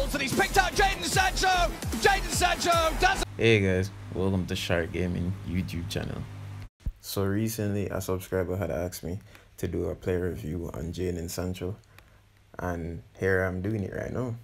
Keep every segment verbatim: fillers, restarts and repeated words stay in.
balls and he's picked out Jadon Sancho. Jadon Sancho does. Hey guys, welcome to Shark Gaming YouTube channel. So recently a subscriber had asked me to do a player review on Jadon Sancho, and here I'm doing it right now.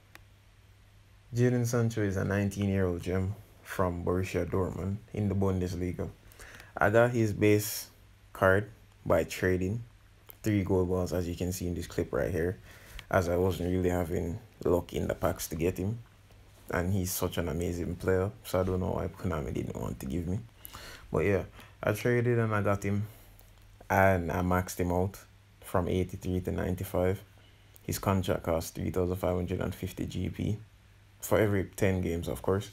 Jadon Sancho is a nineteen year old gem from Borussia Dortmund in the Bundesliga. I got his base card by trading three gold balls, as you can see in this clip right here, as I wasn't really having luck in the packs to get him, and he's such an amazing player, so I don't know why Konami didn't want to give me. But yeah, I traded and I got him, and I maxed him out from eighty-three to ninety-five. His contract cost three thousand five hundred fifty G P for every ten games, of course.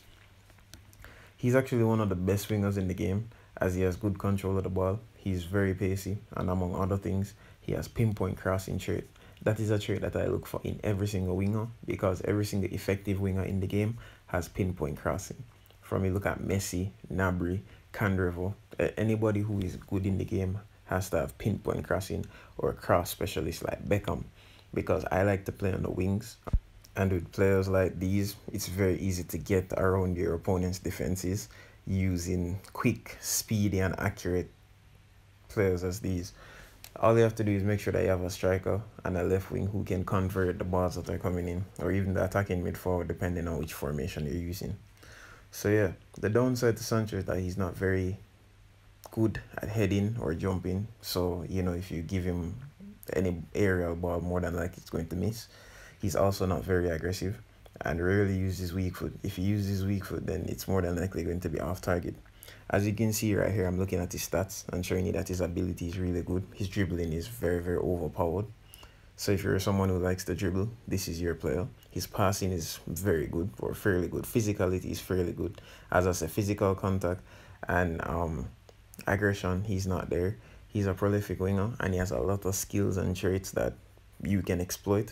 He's actually one of the best wingers in the game, as he has good control of the ball. He's very pacey, and among other things, he has pinpoint crossing trait. That is a trait that I look for in every single winger, because every single effective winger in the game has pinpoint crossing. From you look at Messi, Gnabry, Candreva, anybody who is good in the game has to have pinpoint crossing or a cross specialist like Beckham, because I like to play on the wings. And with players like these, it's very easy to get around your opponent's defenses using quick, speedy, and accurate players as these. All you have to do is make sure that you have a striker and a left wing who can convert the balls that are coming in, or even the attacking mid forward, depending on which formation you're using. So yeah, the downside to Sancho is that he's not very good at heading or jumping. So, you know, if you give him any aerial ball, more than likely it's going to miss. He's also not very aggressive and rarely uses weak foot. If he uses weak foot, then it's more than likely going to be off target. As you can see right here, I'm looking at his stats and showing you that his ability is really good. His dribbling is very, very overpowered. So if you're someone who likes to dribble, this is your player. His passing is very good, or fairly good. Physicality is fairly good. As I said, physical contact and um, aggression, he's not there. He's a prolific winger, and he has a lot of skills and traits that you can exploit.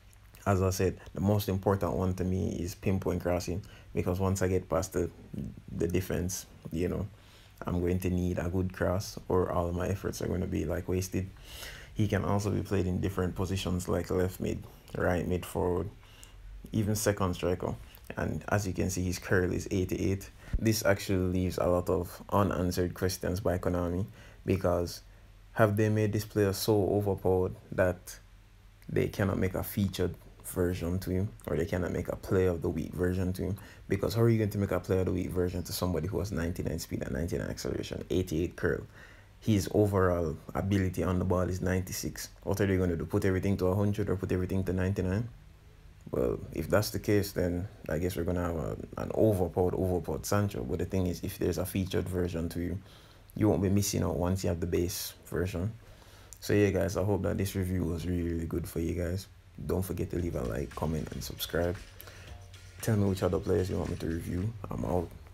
As I said, the most important one to me is pinpoint crossing, because once I get past the, the defense, you know, I'm going to need a good cross, or all of my efforts are going to be like wasted. He can also be played in different positions like left mid, right mid forward, even second striker. And as you can see, his curl is eighty-eight. This actually leaves a lot of unanswered questions by Konami, because have they made this player so overpowered that they cannot make a featured version to him, or they cannot make a player of the week version to him? Because how are you going to make a player of the week version to somebody who has ninety-nine speed and ninety-nine acceleration, eighty-eight curl? His overall ability on the ball is ninety-six. What are they going to do? Put everything to one hundred or put everything to ninety-nine? Well, if that's the case, then I guess we're going to have a, an overpowered, overpowered Sancho. But the thing is, if there's a featured version to you, you won't be missing out once you have the base version. So yeah, guys, I hope that this review was really, really good for you guys. Don't forget to leave a like, comment, and subscribe. Tell me which other players you want me to review. I'm out.